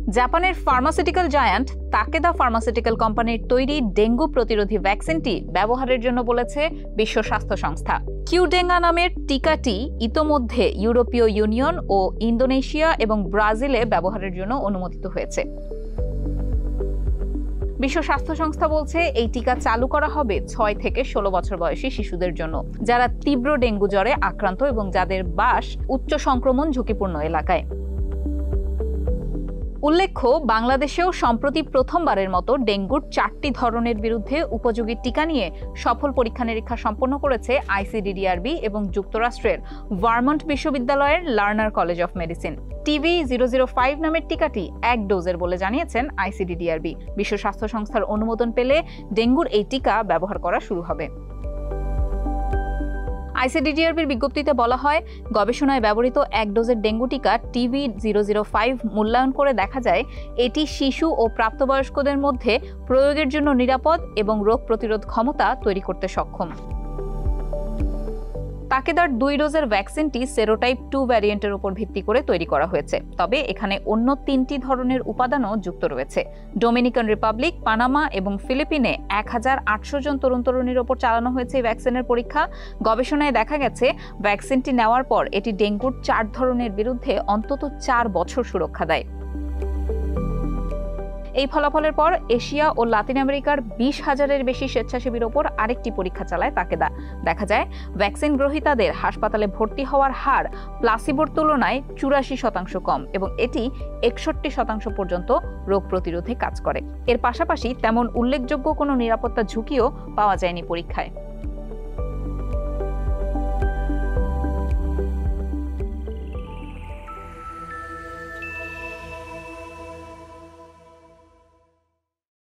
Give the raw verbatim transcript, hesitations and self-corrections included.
জাপানের pharmaceutical giant Takeda pharmaceutical কোম্পানির তৈরি ডেঙ্গু প্রতিরোধী ভ্যাকসিনটি ব্যবহারের জন্য বলেছে বিশ্ব স্বাস্থ্য সংস্থা। কিউডেঙ্গা নামের টিকাটি ইতোমধ্যে ইউরোপীয় ইউনিয়ন ও ইন্দোনেশিয়া এবং ব্রাজিলে ব্যবহারের জন্য অনুমোদিত হয়েছে। বিশ্ব স্বাস্থ্য সংস্থা বলছে এই টিকা চালু করা হবে ছয় থেকে ষোলো বছর বয়সী শিশুদের জন্য, যারা তীব্র ডেঙ্গু জ্বরে আক্রান্ত এবং যাদের বাস উচ্চ সংক্রমণ ঝুঁকিপূর্ণ এলাকায়। উল্লেখ্য, বাংলাদেশেও সম্প্রতি প্রথমবারের মতো ডেঙ্গুর চারটি ধরনের বিরুদ্ধে উপযোগী টিকা নিয়ে সফল পরীক্ষা নিরীক্ষা সম্পন্ন করেছে আইসিডিডিআরবি এবং যুক্তরাষ্ট্রের ভারমন্ট বিশ্ববিদ্যালয়ের Larner college of medicine. TV zero zero five নামের টিকাটি এক ডোজের বলে জানিয়েছেন আইসিডিডিআরবি। বিশ্ব স্বাস্থ্য সংস্থার অনুমোদন পেলে ডেঙ্গুর এই টিকা ব্যবহার করা শুরু হবে। আইসিডিডিআরবির বিজ্ঞপ্তিতে বলা হয়, গবেষণায় ব্যবহৃত এক ডোজের ডেঙ্গু টিকা টিভি জিরো জিরো ফাইভ মূল্যায়ন করে দেখা যায় এটি শিশু ও প্রাপ্তবয়স্কদের মধ্যে প্রয়োগের জন্য নিরাপদ এবং রোগ প্রতিরোধ ক্ষমতা তৈরি করতে সক্ষম। তাকেদার দুই ডোজের ভ্যাকসিনটি সেরোটাইপ টু ভ্যারিয়েন্টের উপর ভিত্তি করে তৈরি করা হয়েছে, তবে এখানে অন্য তিনটি ধরনের উপাদানও যুক্ত রয়েছে। ডোমিনিকান রিপাবলিক, পানামা এবং ফিলিপিনে এক হাজার আটশো জন তরুণ তরুণীর ওপর চালানো হয়েছে এই ভ্যাকসিনের পরীক্ষা। গবেষণায় দেখা গেছে ভ্যাকসিনটি নেওয়ার পর এটি ডেঙ্গুর চার ধরনের বিরুদ্ধে অন্তত চার বছর সুরক্ষা দেয়। এই ফলাফলের পর এশিয়া ও লাতিন আমেরিকার বিশ হাজারের বেশি স্বেচ্ছাসেবীর ওপর আরেকটি পরীক্ষা চালায় তাকেদা। দেখা যায় ভ্যাকসিন গ্রহীতাদের হাসপাতালে ভর্তি হওয়ার হার প্লাসিবোর তুলনায় চুরাশি শতাংশ কম এবং এটি একষট্টি শতাংশ পর্যন্ত রোগ প্রতিরোধে কাজ করে। এর পাশাপাশি তেমন উল্লেখযোগ্য কোনো নিরাপত্তা ঝুঁকিও পাওয়া যায়নি পরীক্ষায়।